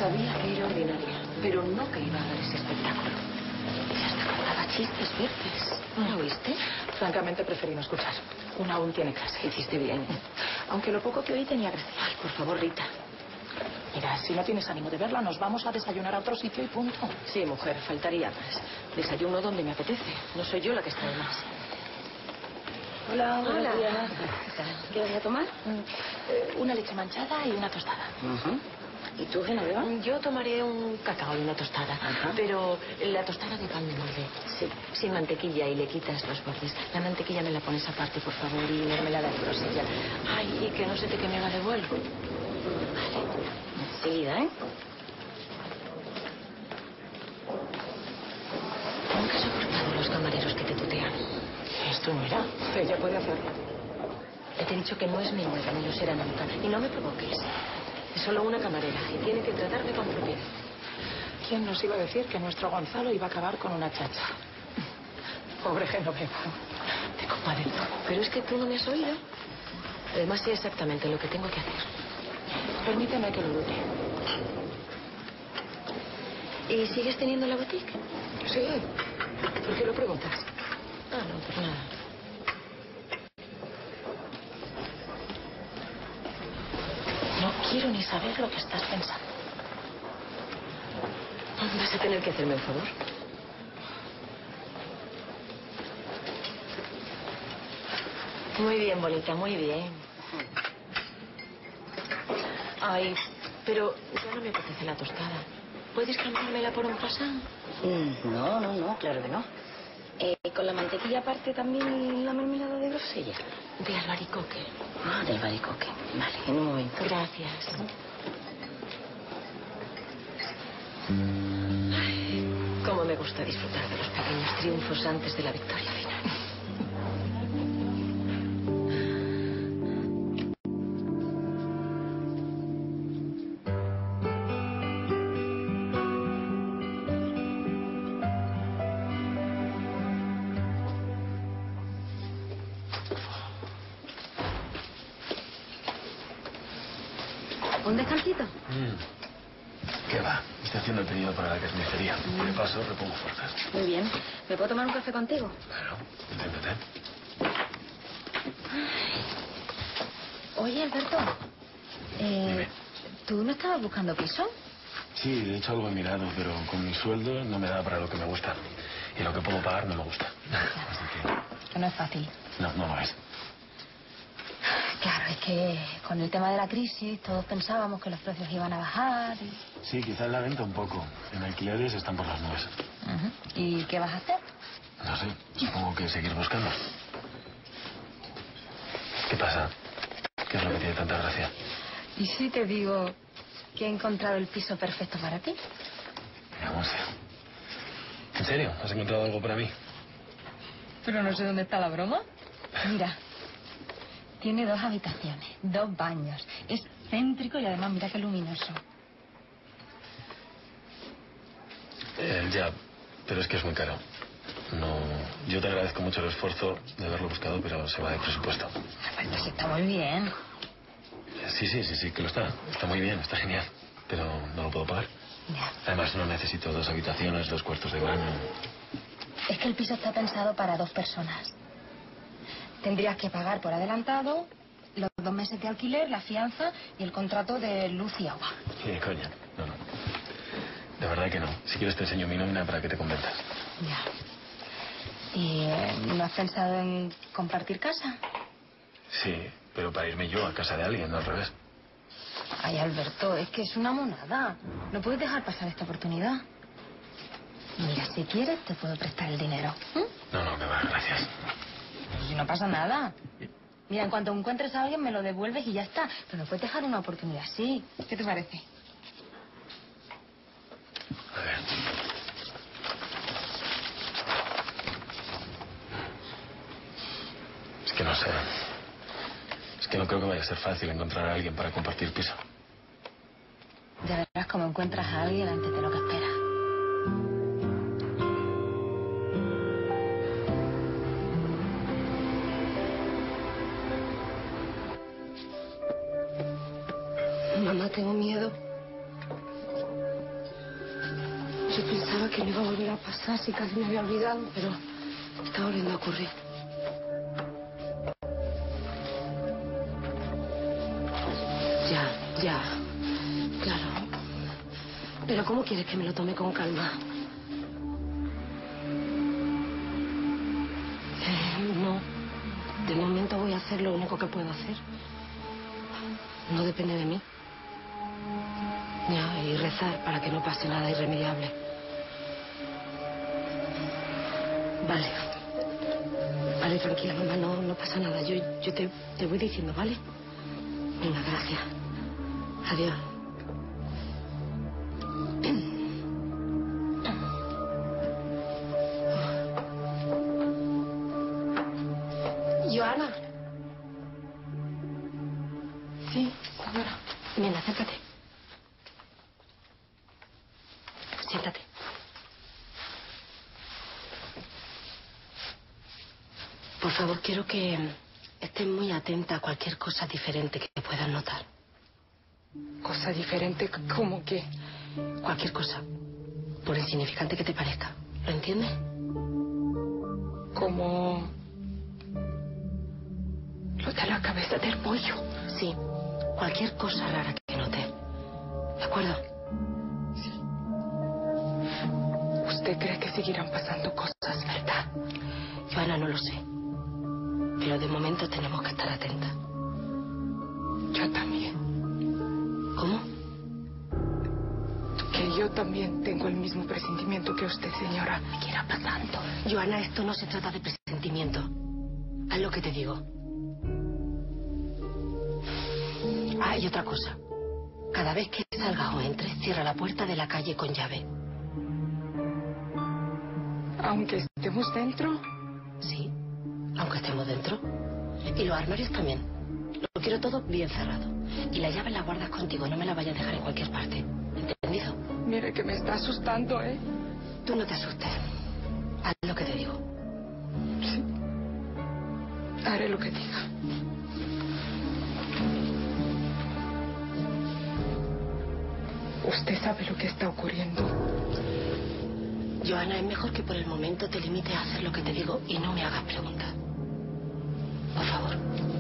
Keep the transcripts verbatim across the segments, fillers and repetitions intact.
Sabía que era ordinaria, pero no que iba a dar ese espectáculo. Que hasta contaba chistes verdes. ¿No lo oíste? Francamente preferí no escuchar. Una aún tiene clase. Hiciste bien. Aunque lo poco que oí tenía gracia. Ay, por favor, Rita. Mira, si no tienes ánimo de verla, nos vamos a desayunar a otro sitio y punto. Sí, mujer, faltaría más. Desayuno donde me apetece. No soy yo la que está de más. Hola, Hola. días. ¿Qué vas a tomar? Eh, una leche manchada y una tostada. Uh-huh. ¿Y tú, Genoveva? Yo tomaré un cacao y una tostada. Ajá. Pero la tostada de pan de molde. Sí. Sin mantequilla y le quitas los bordes. La mantequilla me la pones aparte, por favor, y mermelada de grosella. Ay, y que no se te queme la de vuelo. Vale. Enseguida, ¿eh? Nunca he soportado los camareros que te tutean. Esto no era. Ella puede hacerlo. Te he dicho que no es mi nuera, ni lo será nunca. Y no me provoques. Es solo una camarera y tiene que tratarme con propiedad. ¿Quién nos iba a decir que nuestro Gonzalo iba a acabar con una chacha? Pobre Genoveva. Te compadezco. Pero es que tú no me has oído. Además sé exactamente lo que tengo que hacer. Permíteme que lo dude. ¿Y sigues teniendo la boutique? Sí. ¿Por qué lo preguntas? Ah, no, pues nada. No quiero ni saber lo que estás pensando. Vas a tener que hacerme un favor. Muy bien, bonita, muy bien. Ay, pero ya no me apetece la tostada. ¿Puedes cambiármela por un croissant? Mm, no, no, no, claro que no. Eh, ¿Con la mantequilla aparte también la mermelada de grosella? De albaricoque. Ah, del albaricoque. Vale, en un momento. Gracias. Ay, cómo me gusta disfrutar de los pequeños triunfos antes de la victoria final. ¿Un descansito? Mm. ¿Qué va? Estoy haciendo el pedido para la carnicería. Mm. De paso, repongo fuerzas. Muy bien. ¿Me puedo tomar un café contigo? Claro, inténtate. Oye, Alberto. Eh, Dime. ¿Tú no estabas buscando piso? Sí, de hecho algo he mirado, pero con mi sueldo no me da para lo que me gusta. Y lo que puedo pagar no me gusta. Así que... Que no es fácil. No, no lo es. Claro, es que con el tema de la crisis todos pensábamos que los precios iban a bajar. Y... Sí, quizá en la venta un poco. En alquileres están por las nubes. Uh-huh. ¿Y qué vas a hacer? No sé, supongo que seguir buscando. ¿Qué pasa? ¿Qué es lo que tiene tanta gracia? ¿Y si te digo que he encontrado el piso perfecto para ti? Vamos. ¿En serio? ¿Has encontrado algo para mí? Pero no sé dónde está la broma. Mira, tiene dos habitaciones, dos baños. Es céntrico y además mira qué luminoso. Eh, ya, pero es que es muy caro. No, yo te agradezco mucho el esfuerzo de haberlo buscado, pero se va de presupuesto. Pues está muy bien. Sí, sí, sí, sí, que lo está. Está muy bien, está genial. Pero no lo puedo pagar. Ya. Además, no necesito dos habitaciones, dos cuartos de baño. Es que el piso está pensado para dos personas. Tendrías que pagar por adelantado los dos meses de alquiler, la fianza y el contrato de luz y agua. Sí, coña. No, no. De verdad que no. Si quieres te enseño mi nómina para que te convenzas. Ya. ¿Y eh, no has pensado en compartir casa? Sí, pero para irme yo a casa de alguien, no al revés. Ay, Alberto, es que es una monada. No puedes dejar pasar esta oportunidad. Mira, si quieres te puedo prestar el dinero. ¿Mm? No, no, me va, gracias. Si no pasa nada. Mira, en cuanto encuentres a alguien me lo devuelves y ya está. Pero no puedes dejar una oportunidad así. ¿Qué te parece? A ver. Es que no sé. Es que no creo que vaya a ser fácil encontrar a alguien para compartir piso. Ya verás cómo encuentras a alguien antes de lo que esperas. Mamá, tengo miedo. Pensaba que me iba a volver a pasar, si casi me había olvidado, pero está volviendo a ocurrir. Ya, ya, claro. Pero ¿cómo quieres que me lo tome con calma? Eh, no. De momento voy a hacer lo único que puedo hacer. No depende de mí. Ya, y rezar para que no pase nada irremediable. Vale. Vale, tranquila, mamá, no, no pasa nada. Yo, yo te, te voy diciendo, ¿vale? Venga, gracias. Adiós. Joana. Sí, señora. Ven, acércate. Siéntate. Por favor, quiero que estés muy atenta a cualquier cosa diferente que puedas notar. Cosa diferente, ¿cómo qué? Cualquier cosa, por insignificante que te parezca. ¿Lo entiendes? Como... lo de la cabeza del pollo. Sí, cualquier cosa rara que notes. ¿De acuerdo? Sí. ¿Usted cree que seguirán pasando cosas, verdad? Joana, no lo sé. Pero de momento tenemos que estar atentas. Yo también. ¿Cómo? Que yo también tengo el mismo presentimiento que usted, señora. ¿Qué irá pasando? Joana, esto no se trata de presentimiento. Haz lo que te digo. Ah, y otra cosa. Cada vez que salgas o entres, cierra la puerta de la calle con llave. Aunque estemos dentro. Sí, aunque estemos dentro. Y los armarios también. Lo quiero todo bien cerrado. Y la llave la guardas contigo, no me la vayas a dejar en cualquier parte. ¿Entendido? Mire que me está asustando, ¿eh? Tú no te asustes. Haz lo que te digo. Sí. Haré lo que diga. Usted sabe lo que está ocurriendo. Joana, es mejor que por el momento te limites a hacer lo que te digo y no me hagas preguntas. Por favor.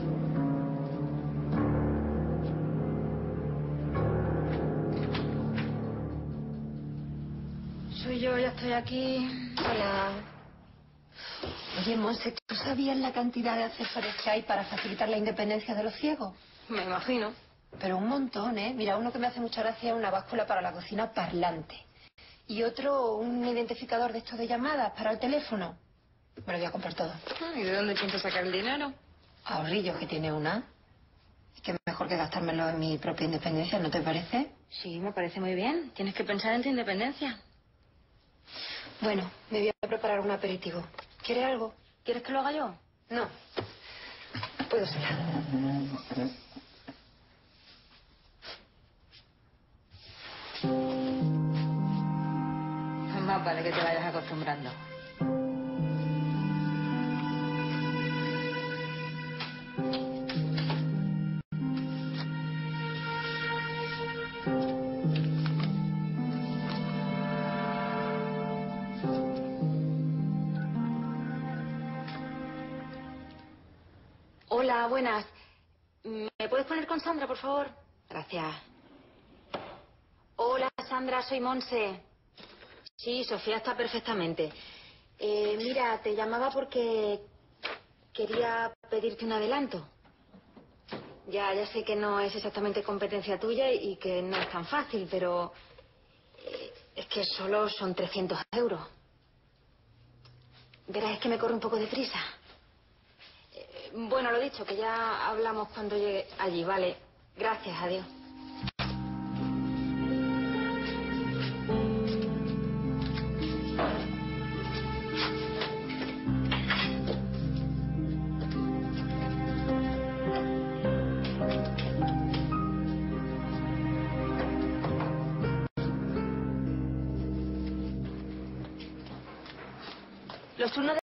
Soy yo, ya estoy aquí. Hola. Oye, Monse, ¿tú sabías la cantidad de accesorios que hay para facilitar la independencia de los ciegos? Me imagino. Pero un montón, ¿eh? Mira, uno que me hace mucha gracia es una báscula para la cocina parlante. Y otro, un identificador de estos de llamadas para el teléfono. Me lo voy a comprar todo. ¿Y de dónde piensas sacar el dinero? Ahorrillo que tiene una. Es que mejor que gastármelo en mi propia independencia, ¿no te parece? Sí, me parece muy bien. Tienes que pensar en tu independencia. Bueno, me voy a preparar un aperitivo. ¿Quieres algo? ¿Quieres que lo haga yo? No. Puedo sola. Más vale que te vayas acostumbrando. Hola, buenas. ¿Me puedes poner con Sandra, por favor? Gracias. Hola, Sandra, soy Monse. Sí, Sofía está perfectamente. Eh, mira, te llamaba porque quería pedirte un adelanto. Ya, ya sé que no es exactamente competencia tuya y que no es tan fácil, pero eh, es que solo son trescientos euros. Verás, es que me corre un poco de prisa. Eh, bueno, lo dicho, que ya hablamos cuando llegue allí, vale. Gracias, adiós. Los turnos de